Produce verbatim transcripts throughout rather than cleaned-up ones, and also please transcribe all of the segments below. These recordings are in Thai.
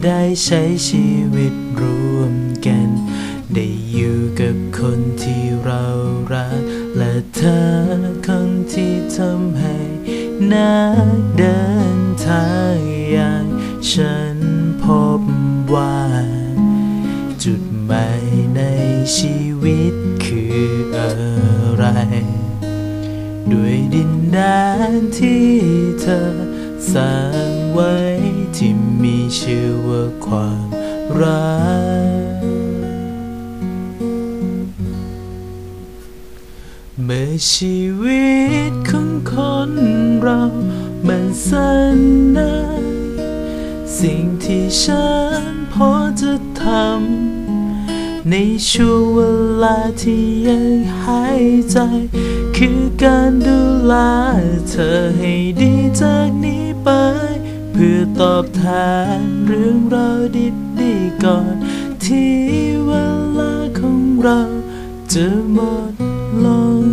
ได้ใช้ชีวิตร่วมกันได้อยู่กับคนที่เรารักและเธอคนที่ทำให้นักเดินทางอย่างฉันพบว่าจุดหมายในชีวิตคืออะไรด้วยดินแดนที่เธอสร้างไว้ที่มีชื่อว่าความรักเมื่อชีวิตของคนเรามันสั้นนักสิ่งที่ฉันพอจะทำในช่วงเวลาที่ยังหายใจคือการดูแลเธอให้ดีจากนี้ไปเพื่อตอบแทนเรื่องราวดีๆก่อนที่เวลาของเราจะหมดลง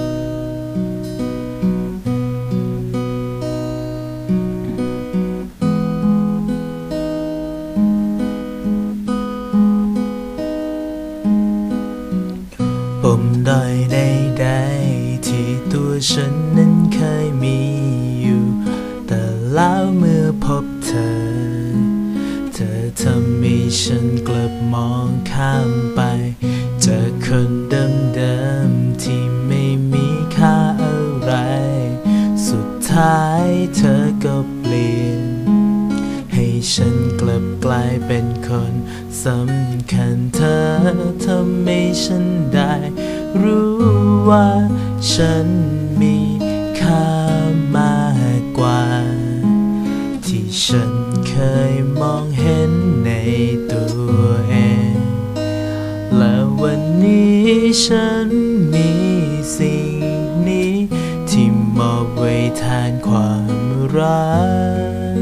ปมด้อยใดๆที่ตัวฉันนั้นเคยมีอยู่แต่แล้วเมื่อพบเธอเธอทำให้ฉันกลับมองข้ามไปเจอคนเดิมๆที่ไม่มีค่าอะไรสุดท้ายเธอก็เปลี่ยนให้ฉันกลับกลายเป็นคนสำคัญเธอทำให้ฉันได้รู้ว่าฉันมีค่ามากกว่าที่ฉันเคยมองเห็นในตัวเองและวันนี้ฉันมีสิ่งนี้ที่มอบไว้แทนความรัก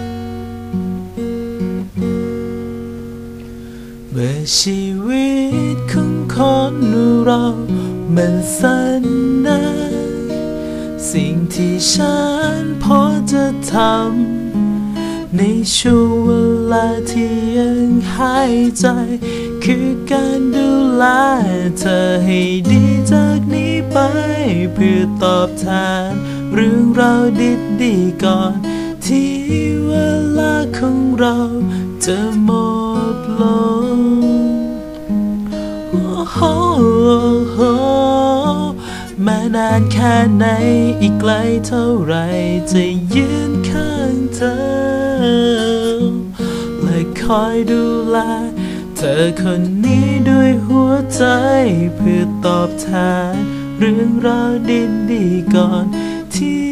เมื่อชีวิตของคนเรามันสั้นนักสิ่งที่ฉันพอจะทำในช่วงเวลาที่ยังหายใจคือการดูแลเธอให้ดีจากนี้ไปเพื่อตอบแทนเรื่องราวดีๆก่อนที่เวลาของเราจะหมดลงโอ้โหแม้นานแค่ไหนอีกไกลเท่าไรจะยืนข้างเธอและคอยดูแลเธอคนนี้ด้วยหัวใจเพื่อตอบแทนเรื่องราวดีๆก่อนที่